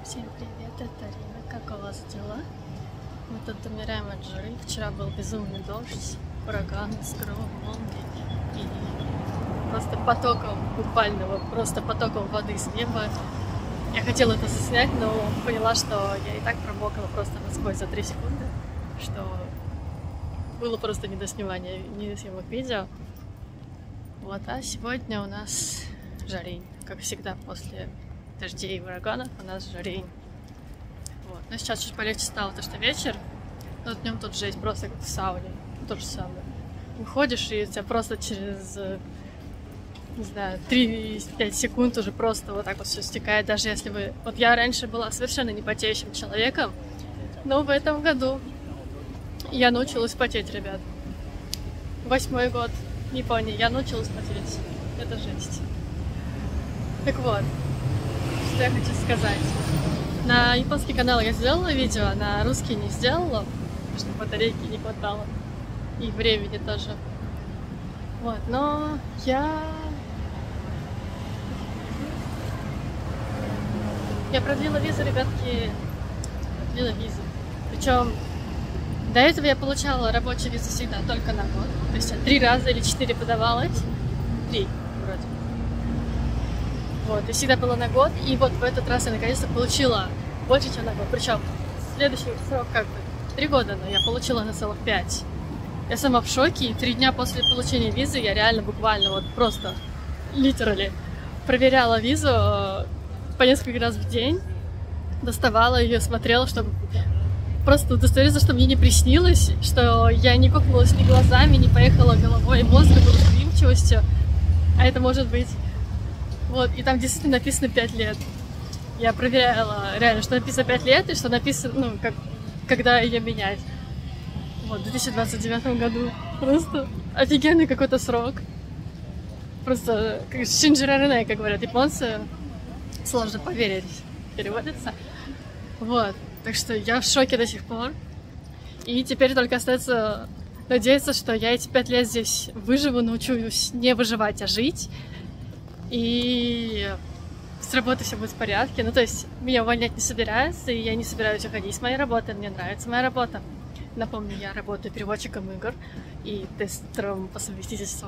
Всем привет, это Рина. Как у вас дела? Мы тут умираем от жары. Вчера был безумный дождь, ураган с громом, молнией и просто потоком, буквально просто потоком воды с неба. Я хотела это заснять, но поняла, что я и так промокла просто насквозь за 3 секунды, что было просто не до снимания, не до съемок видео. Вот, а сегодня у нас жарень, как всегда после дождей и ураганов у нас жарень. Вот. Но сейчас чуть полегче стало, потому что вечер, но днем тут жесть, просто как в сауне, то же самое. Выходишь, и у тебя просто через, не знаю, 3-5 секунд уже просто вот так вот все стекает, даже если вы... Вот я раньше была совершенно не потеющим человеком, но в этом году я научилась потеть, ребят. 8-й год, не помню, я научилась потеть. Это жесть. Так вот. Что я хочу сказать. На японский канал я сделала видео, а на русский не сделала, потому что батарейки не хватало. И времени тоже. Вот, но я продлила визу, ребятки. Продлила визу. Причем до этого я получала рабочую визу всегда только на год. То есть я 3 раза или 4 подавалась. 3 вроде. Вот, и всегда было на год, и вот в этот раз я наконец-то получила больше, чем на год. Причем следующий срок как бы 3 года, но я получила на целых 5. Я сама в шоке, и 3 дня после получения визы я реально буквально вот просто, literally, проверяла визу по несколько раз в день, доставала ее, смотрела, чтобы просто удостовериться, что мне не приснилось, что я не кокнулась ни глазами, не поехала головой, и мозг был восприимчивостью, а это может быть... Вот, и там действительно написано 5 лет. Я проверяла реально, что написано 5 лет, и что написано, ну, когда ее менять. Вот, в 2029 году. Просто офигенный какой-то срок. Просто шинджирарене, как говорят японцы. Сложно поверить, переводится. Вот, так что я в шоке до сих пор. И теперь только остается надеяться, что я эти 5 лет здесь выживу, научусь не выживать, а жить. И с работы все будет в порядке. Ну, то есть, меня увольнять не собираются, и я не собираюсь уходить с моей работы. Мне нравится моя работа. Напомню, я работаю переводчиком игр и тестером по совместительству,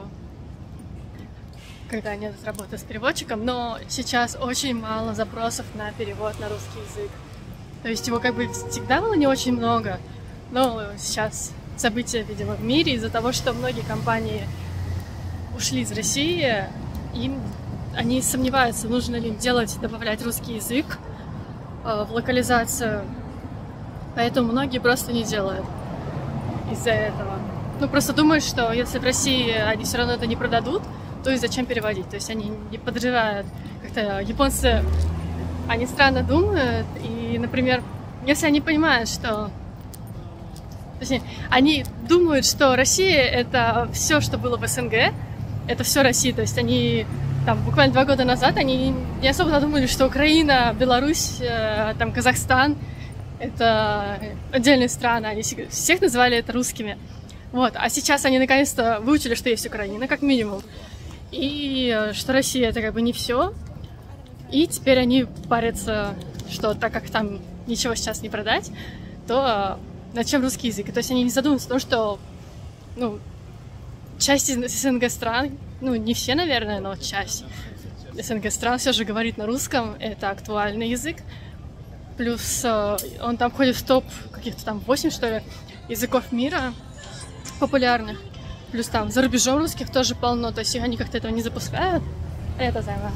когда нет работы с переводчиком. Но сейчас очень мало запросов на перевод на русский язык. То есть, его как бы всегда было не очень много. Но сейчас события, видимо, в мире из-за того, что многие компании ушли из России, они сомневаются, нужно ли им добавлять русский язык в локализацию. Поэтому многие просто не делают из-за этого. Ну, просто думают, что если в России они все равно это не продадут, то и зачем переводить? То есть они не подозревают. Как-то японцы, они странно думают. И, например, если они понимают, что... Точнее, они думают, что Россия — это все, что было в СНГ, это все Россия. То есть они... Там, буквально 2 года назад они не особо думали, что Украина, Беларусь, там, Казахстан — это отдельные страны. Они всех называли это русскими. Вот. А сейчас они наконец-то выучили, что есть Украина, как минимум. И что Россия — это как бы не все. И теперь они парятся, что так как там ничего сейчас не продать, то над чем русский язык? То есть они не задумываются о том, что, ну, часть из СНГ стран, ну, не все, наверное, но часть СНГ стран все же говорит на русском, это актуальный язык. Плюс он там входит в топ каких-то там 8, что ли, языков мира популярных. Плюс там за рубежом русских тоже полно, то есть они как-то этого не запускают. Это займет.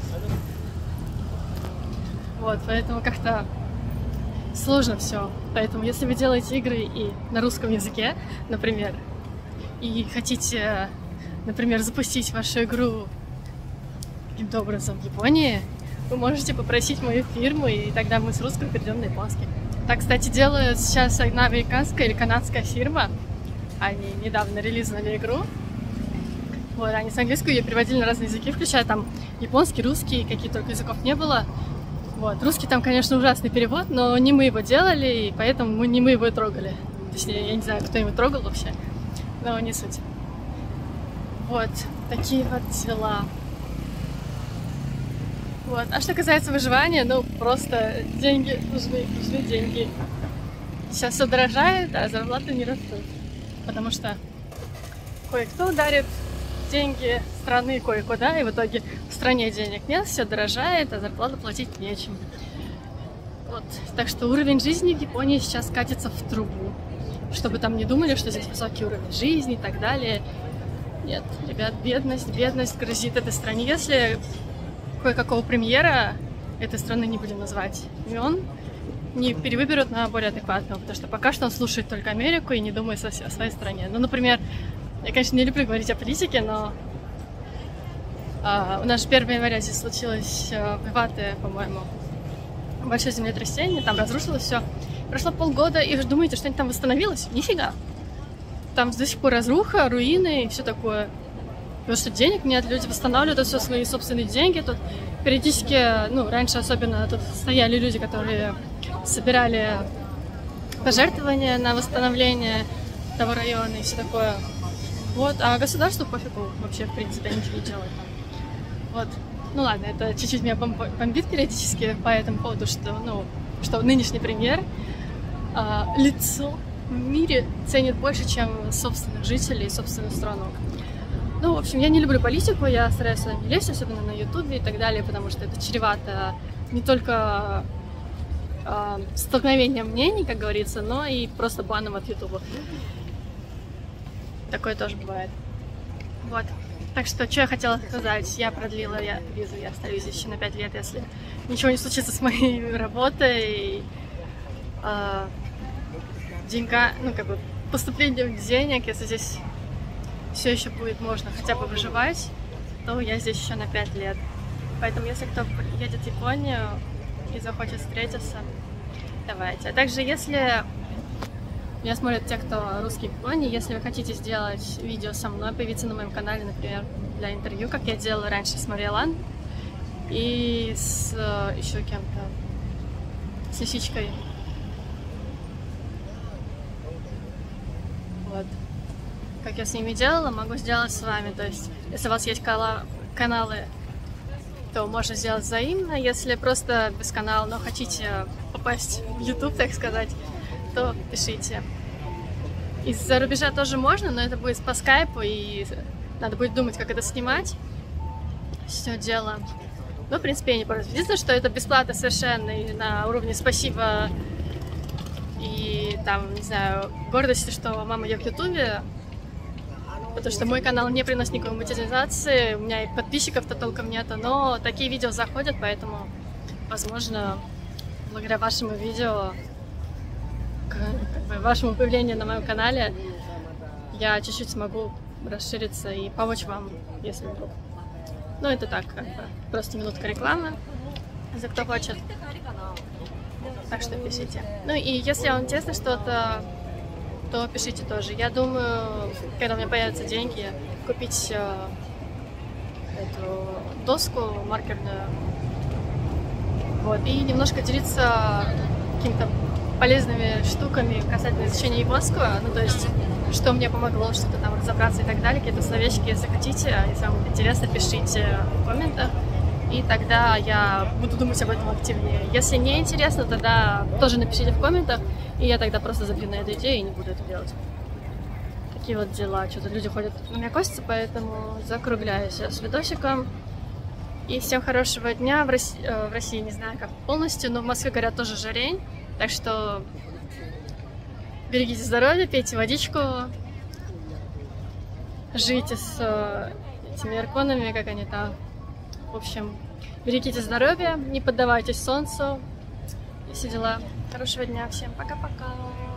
Вот, поэтому как-то сложно все. Поэтому если вы делаете игры и на русском языке, например, и хотите, например, запустить вашу игру каким-то образом в Японии, вы можете попросить мою фирму, и тогда мы с русского перейдем на японский. Так, кстати, делает сейчас одна американская или канадская фирма. Они недавно релизнули игру. Вот, они с английского ее переводили на разные языки, включая там японский, русский, каких только языков не было. Вот, русский там, конечно, ужасный перевод, но не мы его делали, и поэтому не мы его и трогали. Точнее, я не знаю, кто его трогал вообще. Но не суть. Вот, такие вот дела. Вот. А что касается выживания, ну, просто деньги нужны деньги. Сейчас все дорожает, а зарплаты не растут. Потому что кое-кто дарит деньги страны кое-куда, и в итоге в стране денег нет, все дорожает, а зарплату платить нечем. Вот. Так что уровень жизни в Японии сейчас катится в трубу. Чтобы там не думали, что здесь высокий уровень жизни и так далее. Нет, ребят, бедность грозит этой стране. Если кое-какого премьера этой страны, не будем называть имен, не перевыберут на более адекватного, потому что пока что он слушает только Америку и не думает о своей стране. Ну, например, я, конечно, не люблю говорить о политике, но у нас же 1 января здесь случилось в Ивате, по-моему, большое землетрясение, там разрушилось все. Прошло полгода, и вы думаете, что-нибудь там восстановилось? Нифига! Там до сих пор разруха, руины и все такое. Потому что денег нет, люди восстанавливают это все свои собственные деньги. Тут периодически, ну, раньше особенно тут стояли люди, которые собирали пожертвования на восстановление того района и все такое. Вот, а государству пофигу вообще, в принципе, ничего не делает. Вот. Ну ладно, это чуть-чуть меня бомбит периодически по этому поводу, что, ну, что нынешний премьер лицо в мире ценит больше, чем собственных жителей и собственную страну. Ну, в общем, я не люблю политику, я стараюсь сюда не лезть, особенно на ютубе и так далее, потому что это чревато не только столкновением мнений, как говорится, но и просто баном от ютуба. Такое тоже бывает. Вот. Так что я хотела сказать, я продлила визу, я остаюсь здесь еще на 5 лет, если ничего не случится с моей работой, ну, как бы, поступлением денег, если здесь все еще будет можно хотя бы выживать, то я здесь еще на 5 лет. Поэтому, если кто едет в Японию и захочет встретиться, давайте. А также, если меня смотрят те, кто русский в Японии, если вы хотите сделать видео со мной, появиться на моем канале, например, для интервью, как я делала раньше с Мариэлан и с еще кем-то, с Лисичкой. Вот. Как я с ними делала, могу сделать с вами. То есть, если у вас есть каналы, то можно сделать взаимно. Если просто без канала, но хотите попасть в YouTube, так сказать, то пишите. Из-за рубежа тоже можно, но это будет по скайпу, и надо будет думать, как это снимать. Все дело. Ну, в принципе, я не против. Единственное, что это бесплатно совершенно, и на уровне спасибо. И там, не знаю, гордости, что мама я в Ютубе. Потому что мой канал не приносит никакой монетизации, у меня и подписчиков-то толком нету, но такие видео заходят, поэтому, возможно, благодаря вашему видео, как бы вашему появлению на моем канале, я чуть-чуть смогу расшириться и помочь вам, если вдруг. Ну, это так, как бы, просто минутка рекламы, за кто хочет. Так что пишите. Ну и если вам интересно что-то, то пишите тоже. Я думаю, когда у меня появятся деньги, купить эту доску маркерную, вот, и немножко делиться какими-то полезными штуками касательно изучения японского, ну, то есть, что мне помогло, что-то там разобраться и так далее, какие-то словечки, если хотите, если вам интересно, пишите в комментах, и тогда я буду думать об этом активнее. Если не интересно, тогда тоже напишите в комментах, и я тогда просто забью на эту идею и не буду это делать. Такие вот дела. Что-то люди ходят на меня косятся, поэтому закругляюсь с видосиком. И всем хорошего дня. В России не знаю, как полностью, но в Москве, говорят, тоже жарень. Так что берегите здоровье, пейте водичку, живите с этими арконами, как они там. В общем, берегите здоровье, не поддавайтесь солнцу и все дела. Хорошего дня всем. Пока-пока.